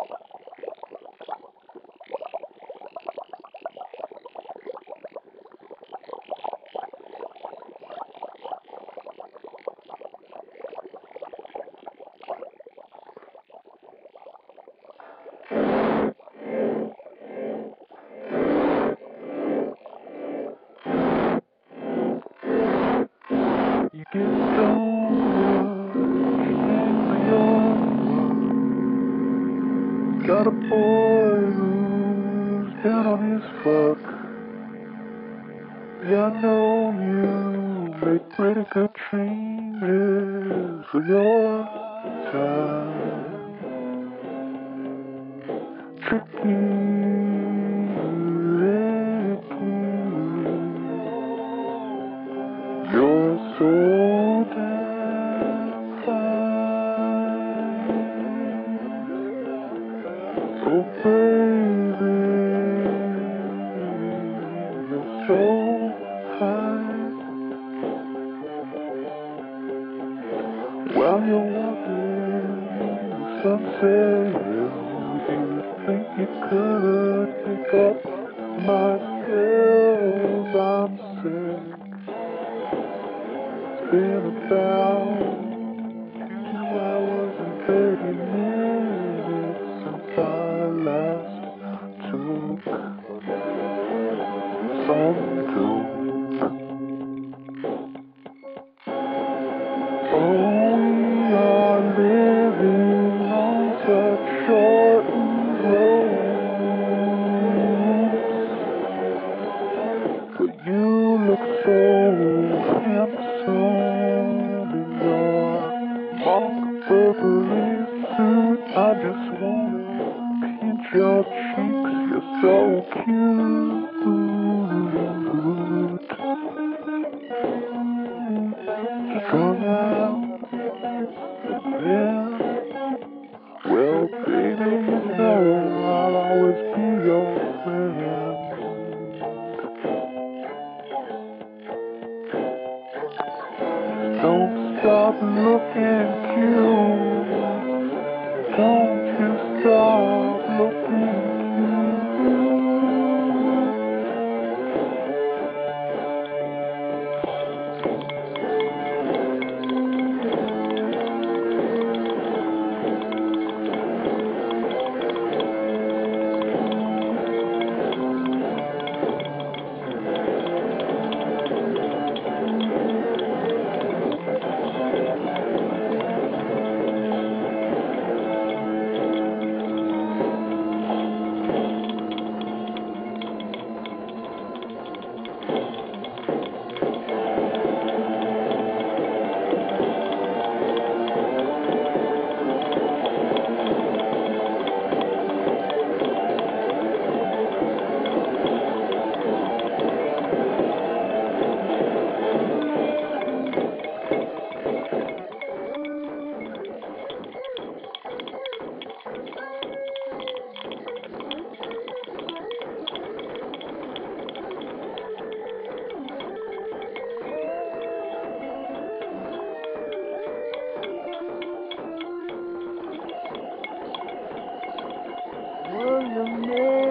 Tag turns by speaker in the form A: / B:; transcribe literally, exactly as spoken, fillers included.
A: You get stoned, change your mind. Got a boy who's down on his fuck. Yeah, I know you make pretty good changes for your time. Tricky, you're so damn fine. Oh baby, you're so fine. While you're walking the sunset hill, you think you could pick up my skills. I'm sick. It's been about two hours and thirty minutes since I last took some dope. Oh, we are living on such short roads, but you look so handsome in your mock Burberry suit. I just wanna pinch your cheeks, you're so cute. Strung out, yeah. Well, baby, you know I'll always be your friend. Don't stop looking cute. Don't you stop looking cute. Will you